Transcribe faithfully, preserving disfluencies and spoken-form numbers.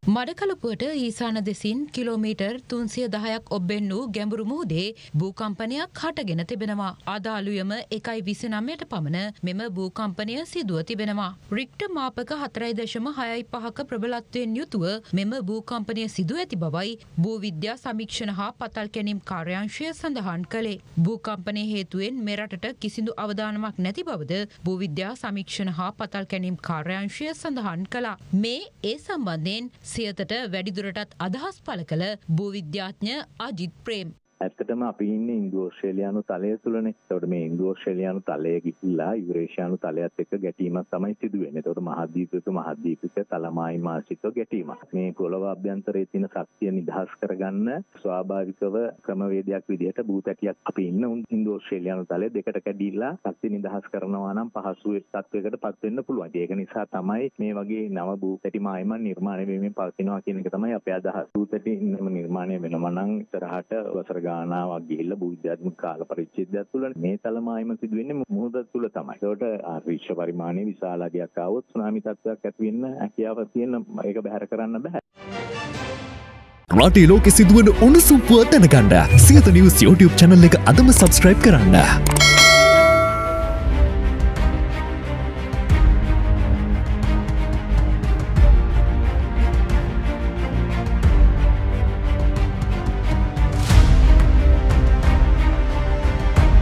මඩකලපුවට ඊසාන දෙසින් කිලෝමීටර් තුන්සිය දහයක් ඔබ්බෙන් වූ ගැඹුරු මුහුදේ භූකම්පනයක් හටගෙන තිබෙනවා. අදාළුයම එකයි විසිනමයට පමණ මෙම භූකම්පනය සිදුව තිබෙනවා. රික්ටර් මාපක හතරයි දශම හයයි පහක ප්‍රබලත්වයෙන් යුතුව මෙම භූකම්පනය සිදු ඇති බවයි භූවිද්‍යා සමීක්ෂණ හා පතල් කැනීම් කාර්යාංශය සඳහන් කළේ. භූකම්පනය හේතුවෙන් මෙරටට කිසිදු අවදානමක් නැති බවද භූවිද්‍යා සමීක්ෂණ හා පතල් කැනීම් කාර්යාංශය සඳහන් කළා. මේ ඒ සම්බන්ධයෙන් සියතට වැඩිදුරටත් අදහස් පළ කළ භූවිද්‍යාඥ අජිත් ප්‍රේම්. ඇත්තටම අපි ඉන්නේ ඉන්දු ඕස්ට්‍රේලියානු තලය තුලනේ. ඒකට මේ ඉන්දු ඕස්ට්‍රේලියානු තලය ගිහිල්ලා යුරේෂියානු තලයත් එක්ක ගැටීමක් තමයි සිදු වෙන්නේ. ඒකට මහද්වීපයක මහද්වීපික තලමායිම ආශ්‍රිතව ගැටීමක්. මේ පොළව අභ්‍යන්තරයේ තියෙන ශක්තිය නිදහස් කරගන්න ස්වාභාවිකව ක්‍රමවේදයක් විදිහට භූතැටියක් අපි ඉන්න ඉන්දු ඕස්ට්‍රේලියානු තලය දෙකට කැඩිලා ශක්තිය නිදහස් කරනවා නම් පහසු තත්වයකට පත් වෙන්න පුළුවන්. ඒක නිසා තමයි මේ වගේ නව භූතැටි මායිම නිර්මාණය වෙමින් පවතිනවා කියන එක තමයි අපේ අදහස. භූතැටි නිර්මාණය වෙනවා නම් ඉතරහට වසර ගානාවක් ගිහිල්ලා භූවිද්‍යාත්මක කාල පරිච්ඡේදයක් තුළ මේ තලමායිම සිදු වෙන්නේ මුහුද තුළ තමයි. ඒකට විශ්ව පරිමාණයේ විශාල අගයක් ආවොත් සුනාමි තත්ත්වයක් ඇති වෙන්න හැකියාවක් තියෙන ඒක බැහැර කරන්න බෑ. රටේ ලෝකෙ සිදුවන උණුසුම් පුවත් දැනගන්න සියත නිවුස් YouTube channel එක අදම subscribe කරන්න.